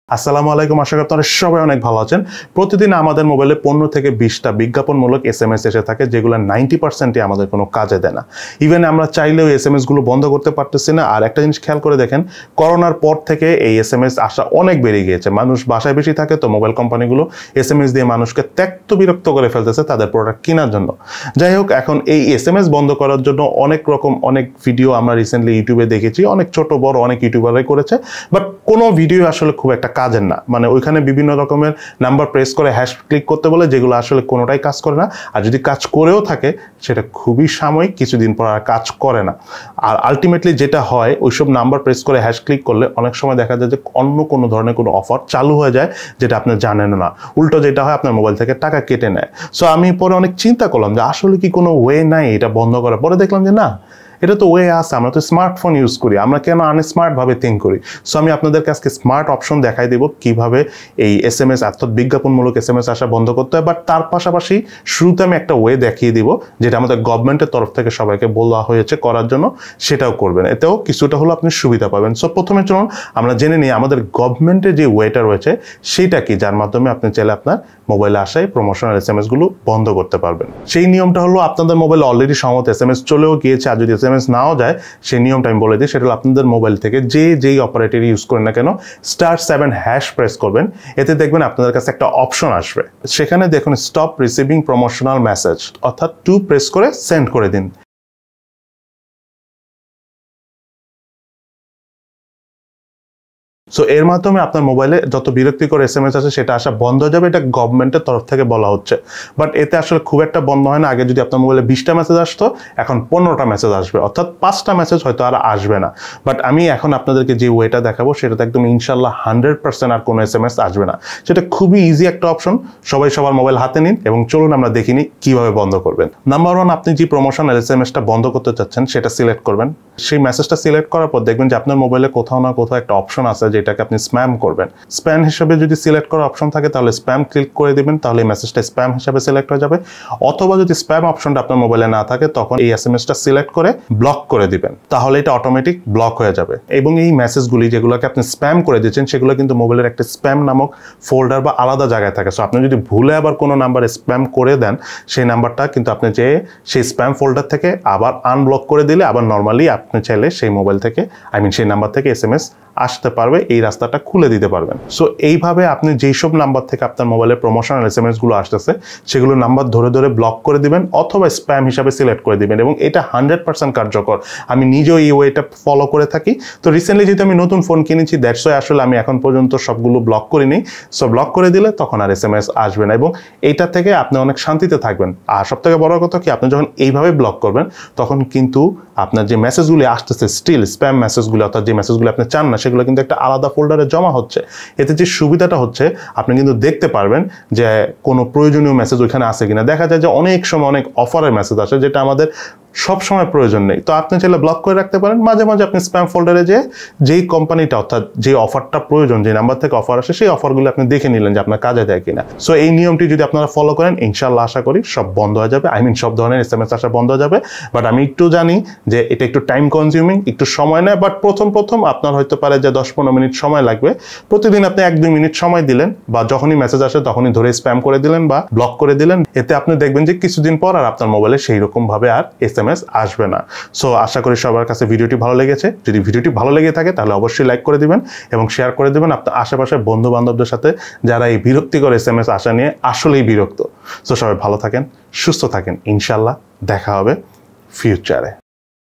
আসসালামু আলাইকুম, আশা করি আপনারা সবাই অনেক ভালো আছেন। প্রতিদিন আমাদের মোবাইলে 15 থেকে 20টা বিজ্ঞাপনমূলক এসএমএস এসে থাকে, যেগুলো 90%ই আমাদের কোনো কাজে দেয় না। ইভেন আমরা চাইলেও এসএমএস গুলো বন্ধ করতে পারতেছি না। আর একটা জিনিস খেয়াল করে দেখেন, করোনার পর থেকে এই এসএমএস আসা অনেক বেড়ে গিয়েছে। মানুষ বাসায় বেশি থাকে, তো মোবাইল কোম্পানিগুলো এসএমএস দিয়ে মানুষকে ত্যক্ত বিরক্ত করে ফেলতেছে তাদের প্রোডাক্ট কেনার জন্য। যাই হোক, এখন এই এসএমএস বন্ধ করার জন্য অনেক ভিডিও আমরা রিসেন্টলি ইউটিউবে দেখেছি, অনেক ছোট বড় অনেক ইউটিউবাররাই করেছে, বাট কোনো ভিডিও আসলে খুব একটা কাজের না। মানে ওইখানে বিভিন্ন রকমের নাম্বার প্রেস করে হ্যাশ ক্লিক করতে বলে, যেগুলো আসলে কোনোটাই কাজ করে না। আর যদি কাজ করেও থাকে সেটা খুবই সাময়িক, কিছুদিন পর আর কাজ করে না। আর আলটিমেটলি যেটা হয়, ওইসব নাম্বার প্রেস করে হ্যাশ ক্লিক করলে অনেক সময় দেখা যায় যে অন্য কোনো ধরনের কোনো অফার চালু হয়ে যায়, যেটা আপনি জানেন না। উল্টো যেটা হয়, আপনার মোবাইল থেকে টাকা কেটে নেয়। সো আমি পরে অনেক চিন্তা করলাম যে আসলে কি কোনো ওয়ে নাই এটা বন্ধ করার। পরে দেখলাম যে না, এটা তো ওয়ে আছে, আমরা তো স্মার্টফোন ইউজ করি, আমরা কেন আনস্মার্ট ভাবে থিঙ্ক করি। সো আমি আপনাদেরকে আজকে স্মার্ট অপশন দেখাই দেব কিভাবে এই এসএমএস অর্থাৎ বিজ্ঞাপনমূলক এসএমএস আসা বন্ধ করতে হয়। বাট তার পাশাপাশি শুরুতে আমি একটা ওয়ে দেখিয়ে দিব, যেটা আমাদের গভর্নমেন্টের তরফ থেকে সবাইকে বলা হয়েছে করার জন্য, সেটাও করবেন। এতেও কিছুটা হলো আপনি সুবিধা পাবেন। সো প্রথমে চলুন আমরা জেনে নিই আমাদের গভর্নমেন্টের যে ওয়েটা রয়েছে সেটা কি, যার মাধ্যমে আপনি চাইলে আপনার মোবাইলে আসায় প্রমোশনাল এসএমএস গুলো বন্ধ করতে পারবেন। সেই নিয়মটা হলো, আপনাদের মোবাইলে অলরেডি সম্ভবত এসএমএস চলেও গিয়েছে, আর যদি এসএমএস নাও যায় সেই নিয়মটা আমি বলে দিই। সেটা হলো, আপনাদের মোবাইল থেকে যেই অপারেটর ইউজ করেন না কেন, *7# প্রেস করবেন। এতে দেখবেন আপনাদের কাছে একটা অপশন আসবে, সেখানে দেখুন স্টপ রিসিভিং প্রমোশনাল মেসেজ, অর্থাৎ 2 প্রেস করে সেন্ড করে দিন। সো এর মাধ্যমে আপনার মোবাইলে যত বিরক্তিকর এসএমএস আছে সেটা আসা বন্ধ হয়ে যাবে। এটা গভর্নমেন্টের তরফ থেকে বলা হচ্ছে, বাট এতে আসলে খুব একটা বন্ধ হয় না। আগে যদি আপনার মোবাইলে 20টা মেসেজ আসতো, এখন 15টা মেসেজ আসবে, অর্থাৎ 5টা মেসেজ হয়তো আর আসবে না। বাট আমি এখন আপনাদেরকে যে ওয়েটা দেখাবো সেটাতে একদম ইনশাল্লাহ 100% আর কোনো এসএমএস আসবে না। সেটা খুবই ইজি একটা অপশন। সবাই সবার মোবাইল হাতে নিন এবং চলুন আমরা দেখিনি কিভাবে বন্ধ করবেন। নাম্বার 1, আপনি যে প্রমোশনাল এসএমএসটা বন্ধ করতে চাচ্ছেন সেটা সিলেক্ট করবেন। সেই মেসেজটা সিলেক্ট করার পর দেখবেন যে আপনার মোবাইলে কোথাও না কোথাও একটা অপশন আছে যেটাকে আপনি স্প্যাম করবেন। স্প্যাম হিসেবে যদি সিলেক্ট করার অপশন থাকে তাহলে স্প্যাম ক্লিক করে দিবেন, তাহলে এই মেসেজটা স্প্যাম হিসেবে সিলেক্ট হয়ে যাবে। অথবা যদি স্প্যাম অপশনটা আপনার মোবাইলে না থাকে, তখন এই এসএমএসটা সিলেক্ট করে ব্লক করে দিবেন, তাহলে এটা অটোমেটিক ব্লক হয়ে যাবে। এবং এই মেসেজগুলি যেগুলোকে আপনি স্প্যাম করে দিচ্ছেন, সেগুলো কিন্তু মোবাইলের একটা স্প্যাম নামক ফোল্ডার বা আলাদা জায়গায় থাকে। সো আপনি যদি ভুলে আবার কোনো নাম্বার স্প্যাম করে দেন, সেই নাম্বারটা কিন্তু আপনি যে সেই স্প্যাম ফোল্ডার থেকে আবার আনব্লক করে দিলে আবার নর্মালি আপনি চাইলে সেই মোবাইল থেকে সেই নাম্বার থেকে এসএমএস আসতে পারবে, এই রাস্তাটা খুলে দিতে পারবেন। সো এইভাবে আপনি যেসব নাম্বার থেকে আপনার মোবাইলে প্রমোশনাল এসএমএস গুলো আসতেছে সেগুলো নাম্বার ধরে ধরে ব্লক করে দিবেন, অথবা স্প্যাম হিসাবে সিলেক্ট করে দিবেন। এবং এটা 100% কার্যকর। আমি নিজেও এই ওয়েটা ফলো করে থাকি। তো রিসেন্টলি যেহেতু আমি নতুন ফোন কিনেছি, দ্যাটস ওয়াই আসলে আমি এখন পর্যন্ত সবগুলো ব্লক করিনি। সো ব্লক করে দিলে তখন আর এসএমএস আসবে না, এবং এইটা থেকে আপনি অনেক শান্তিতে থাকবেন। আর সব থেকে বড় কথা কি, আপনি যখন এইভাবে ব্লক করবেন তখন কিন্তু আপনার যে মেসেজগুলি আসতেছে স্টিল স্প্যাম মেসেজগুলো, অর্থাৎ যে মেসেজগুলো আপনি চান না, সেগুলো কিন্তু একটা আলাদা ফোল্ডারে জমা হচ্ছে। এতে যে সুবিধাটা হচ্ছে, আপনি কিন্তু দেখতে পারবেন যে কোনো প্রয়োজনীয় মেসেজ ওইখানে আসে কিনা। দেখা যায় যে অনেক সময় অনেক অফারের মেসেজ আসে, যেটা আমাদের সব সময় প্রয়োজন নেই। তো আপনি চাইলে ব্লক করে রাখতে পারেন। মাঝে মাঝে আপনি স্প্যাম ফোল্ডারে যেই কোম্পানিটা, অর্থাৎ যে অফারটা প্রয়োজন, যে নাম্বার থেকে অফার আসে, সেই অফারগুলো আপনি দেখে নিলেন যে আপনার কাজে দেয় কিনা। সো এই নিয়মটি যদি আপনারা ফলো করেন, ইনশাল্লাহ আশা করি সব বন্ধ হয়ে যাবে। সব ধরনের এসএমএস আসা বন্ধ হয়ে যাবে। বাট আমি একটু জানি যে এটা একটু টাইম কনজিউমিং, একটু সময় নেয়। বাট প্রথম আপনার হয়তো পারে যে 10-15 মিনিট সময় লাগবে। প্রতিদিন আপনি 1-2 মিনিট সময় দিলেন, বা যখনই মেসেজ আসে তখনই ধরে স্প্যাম করে দিলেন বা ব্লক করে দিলেন। এতে আপনি দেখবেন যে কিছুদিন পর আর আপনার মোবাইলে সেই রকম ভাবে আর এসএমএস আসবে না। সো আশা করি সবার কাছে ভিডিওটি ভালো লেগেছে। যদি ভিডিওটি ভালো লেগে থাকে তাহলে অবশ্যই লাইক করে দিবেন এবং শেয়ার করে দিবেন আপনার আশেপাশের বন্ধু বান্ধবদের সাথে, যারা এই বিরক্তিকর এসএমএস আসা নিয়ে আসলেই বিরক্ত। সো সবাই ভালো থাকেন, সুস্থ থাকেন। ইনশাল্লাহ দেখা হবে ফিউচারে।